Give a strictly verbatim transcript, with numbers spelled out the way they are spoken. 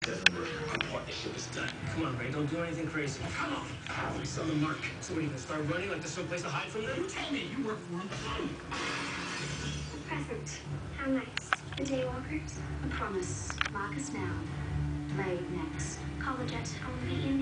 Our partnership is done. Come on, Ray, don't do anything crazy. Come on. We saw the mark. So what, are you going to start running like there's no place to hide from them? You tell me. You work for them. A present. How nice. The Daywalkers. A promise. Mark us now. Play next. Call the jet only in